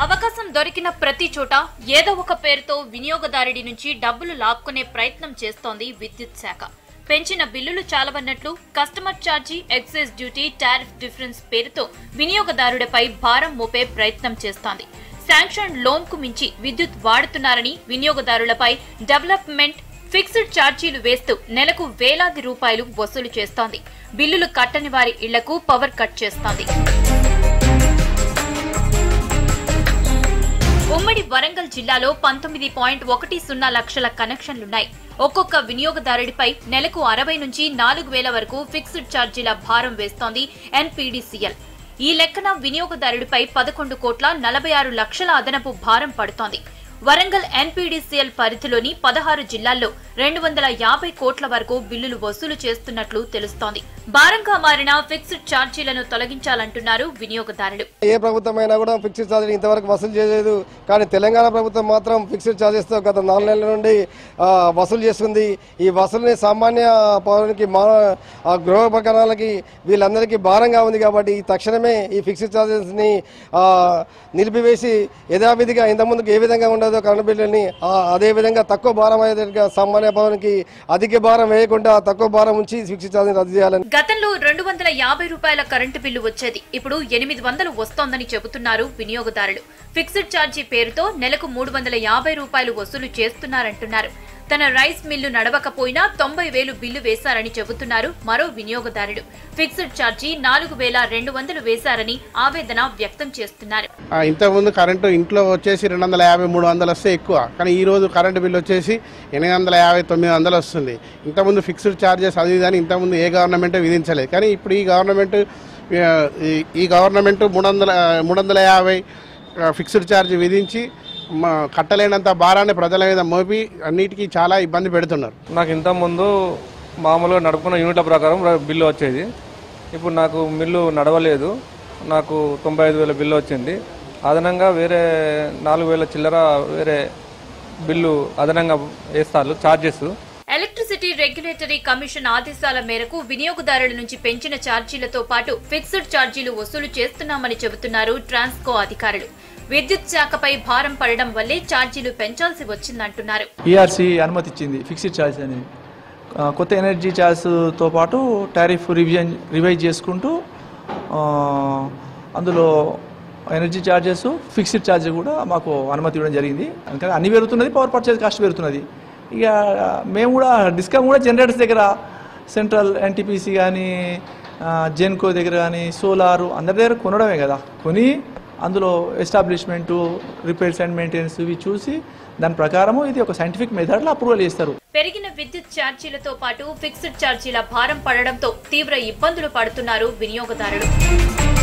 అవకాశం దొరికిన ప్రతి చోట ఏదో ఒక పేరుతో వినియోగదారుడి నుంచి డబ్బులు లాక్కునే ప్రయత్నం చేస్తోంది విద్యుత్ శాఖ. పెంచిన బిల్లులు చాలవన్నట్లు కస్టమర్ ఛార్జీ, ఎక్సైజ్ డ్యూటీ, టారిఫ్ డిఫరెన్స్ పేరుతో వినియోగదారుడిపై భారం మోపే ప్రయత్నం చేస్తోంది. శాంక్షన్ లోన్ కు మించి విద్యుత్ వాడుతున్నారని వినియోగదారులపై డెవలప్మెంట్ ఫిక్స్డ్ ఛార్జీలు వేస్తూ నెలకు వేలాది రూపాయలు వసూలు చేస్తోంది. బిల్లులు కట్టని వారి ఇళ్లకు పవర్ కట్ చేస్తోంది. ఉమ్మడి వరంగల్ జిల్లాలో 19.10 లక్షల కనెక్షన్లున్నాయి. ఒక్కొక్క వినియోగదారుడిపై నెలకు 60 నుంచి 4,000 వరకు ఫిక్స్డ్ ఛార్జీల భారం వేస్తోంది NPDCL. ఈ లెక్కన వినియోగదారుడిపై 11,46 లక్షల అదనపు భారం పడుతోంది. వరంగల్ NPDCL పరిధిలోని 16 జిల్లాల్లో 250 కోట్ల వరకు బిల్లులు వసూలు చేస్తున్నట్లు తెలుస్తోంది. భారంగా మారిన ఫిక్స్డ్ ఛార్జీలను తొలగించాలంటున్నారు వినియోగదారులు. ఏ ప్రభుత్వమైనా కూడా ఫిక్స్డ్ ఛార్జీలు ఇంతవరకు వసూలు చేయలేదు. కానీ తెలంగాణ ప్రభుత్వం మాత్రం ఫిక్స్డ్ ఛార్జెస్ తో గత 4 నెలల నుండి వసూలు చేస్తుంది. ఈ వసూలుని సామాన్య పౌరునికి, గృహోపకరణాలకి, వీళ్ళందరికీ భారంగా ఉంది. కాబట్టి తక్షణమే ఈ ఫిక్స్డ్ ఛార్జెస్ ని నిలిపివేసి యథావిధిగా ఇంతకుముందుకు ఏ విధంగా ఉండదో కరెంటు బిల్లుని అదే విధంగా తక్కువ భారం అయ్యేదిగా సామాన్య పౌరునికి అధిక భారం వేయకుండా తక్కువ భారం ఉంచి ఫిక్స్డ్ ఛార్జీని రద్దు చేయాలని. గతంలో 250 రూపాయల కరెంటు బిల్లు వచ్చేది. ఇప్పుడు 800 వస్తోందని చెబుతున్నారు వినియోగదారులు. ఫిక్స్డ్ ఛార్జీ పేరుతో నెలకు 350 రూపాయలు వసూలు చేస్తున్నారంటున్నారు. తన రైస్ మిల్లు నడవకపోయినా 90,000 బిల్లు వేశారని చెబుతున్నారు మరో వినియోగదారుడు. ఫిక్స్డ్ ఛార్జీ 4,200 వేశారని ఆవేదన వ్యక్తం చేస్తున్నారు. ఇంతకుముందు కరెంటు ఇంట్లో వచ్చేసి 250, 300 వస్తే ఎక్కువ, కానీ ఈ రోజు కరెంటు బిల్లు వచ్చేసి 850, 900 వస్తుంది. ఇంతకుముందు ఫిక్స్డ్ ఛార్జెస్ అది ఇదని ఇంతకుముందు ఏ గవర్నమెంట్ విధించలేదు. కానీ ఇప్పుడు ఈ గవర్నమెంట్ 350 ఫిక్స్డ్ ఛార్జ్ విధించి కట్టలేనంత భారాన్ని ప్రజల మీద మోపి అన్నిటికీ చాలా ఇబ్బంది పెడుతున్నారు. నాకు ఇంతకుముందు మామూలుగా నడుపుకున్న యూనిట్ల ప్రకారం బిల్లు వచ్చేది. ఇప్పుడు నాకు మిల్లు నడవలేదు, నాకు 95,000 బిల్లు వచ్చింది. అదనంగా వేరే 4,000 చిల్లర వేరే బిల్లు అదనంగా వేస్తారు ఛార్జెస్. ఎలక్ట్రిసిటీ రెగ్యులేటరీ కమిషన్ ఆదేశాల మేరకు వినియోగదారుల నుంచి పెంచిన ఛార్జీలతో పాటు ఫిక్స్డ్ ఛార్జీలు వసూలు చేస్తున్నామని చెబుతున్నారు ట్రాన్స్కో అధికారులు. విద్యుత్ శాఖపై భారం పడడం వల్లే ఛార్జీలు పెంచాల్సి వచ్చిందంటున్నారు. ERC అనుమతి ఇచ్చింది ఫిక్స్డ్ ఛార్జ్ అనేది. కొత్త ఎనర్జీ ఛార్జ్తో పాటు టారిఫ్ రివైజ్ చేసుకుంటూ అందులో ఎనర్జీ ఛార్జెస్, ఫిక్స్డ్ ఛార్జ్ కూడా మాకు అనుమతి ఇవ్వడం జరిగింది. అందుకని అన్ని పెరుగుతున్నది, పవర్ పర్చేజ్ కాస్ట్ పెరుగుతున్నది. ఇక మేము కూడా డిస్కమ్ కూడా జనరేటర్స్ దగ్గర సెంట్రల్ NTPC కానీ జెన్కో దగ్గర కానీ సోలారు అందరి దగ్గర కొనడమే కదా, కొని అందులో ఎస్టాబ్లిష్మెంటు, రిపేర్స్ అండ్ మెయింటెనెన్స్ ఇవి చూసి దాని ప్రకారము ఇది ఒక సైంటిఫిక్ మెథడ్లో అప్రూవల్ చేస్తారు. పెరిగిన విద్యుత్ ఛార్జీలతో పాటు ఫిక్స్డ్ ఛార్జీల భారం పడడంతో తీవ్ర ఇబ్బందులు పడుతున్నారు వినియోగదారులు.